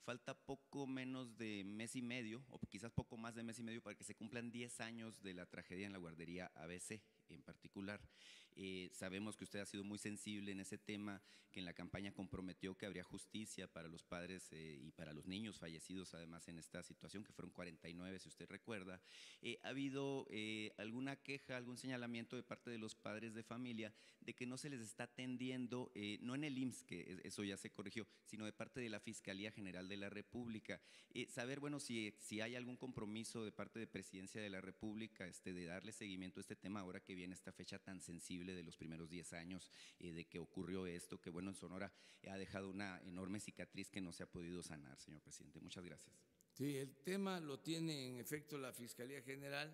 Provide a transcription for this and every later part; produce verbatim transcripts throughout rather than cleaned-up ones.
falta poco menos de mes y medio, o quizás poco más de mes y medio, para que se cumplan diez años de la tragedia en la guardería A B C en particular. Eh, sabemos que usted ha sido muy sensible en ese tema, que en la campaña comprometió que habría justicia para los padres eh, y para los niños fallecidos, además en esta situación, que fueron cuarenta y nueve, si usted recuerda. Eh, ¿Ha habido eh, alguna queja, algún señalamiento de parte de los padres de familia de que no se les está atendiendo, eh, no en el I M S S, que eso ya se corrigió, sino de parte de la Fiscalía General de la República? Eh, saber, bueno, si, si hay algún compromiso de parte de Presidencia de la República este, de darle seguimiento a este tema ahora que viene esta fecha tan sensible de los primeros diez años eh, de que ocurrió esto, que bueno, en Sonora ha dejado una enorme cicatriz que no se ha podido sanar, señor presidente. Muchas gracias. Sí, el tema lo tiene en efecto la Fiscalía General,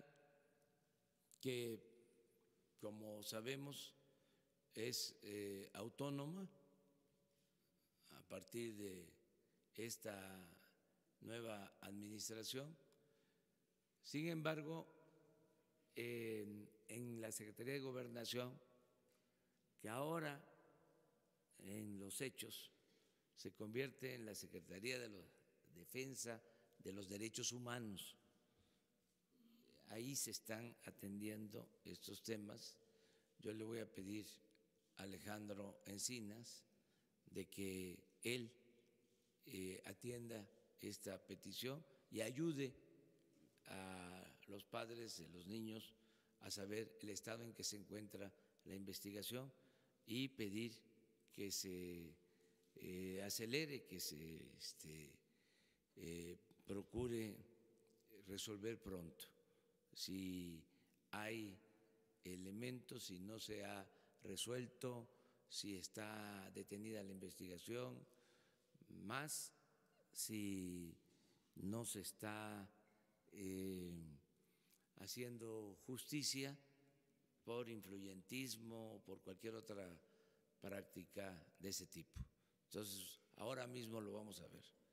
que como sabemos es eh, autónoma a partir de esta nueva administración. Sin embargo, en, en la Secretaría de Gobernación, que ahora en los hechos se convierte en la Secretaría de la Defensa de los Derechos Humanos, ahí se están atendiendo estos temas. Yo le voy a pedir a Alejandro Encinas de que él eh, atienda esta petición y ayude a los padres de los niños a saber el estado en que se encuentra la investigación y pedir que se eh, acelere, que se este, eh, procure resolver pronto. Si hay elementos, si no se ha resuelto, si está detenida la investigación, más si no se está eh, haciendo justicia por influyentismo o por cualquier otra práctica de ese tipo. Entonces, ahora mismo lo vamos a ver.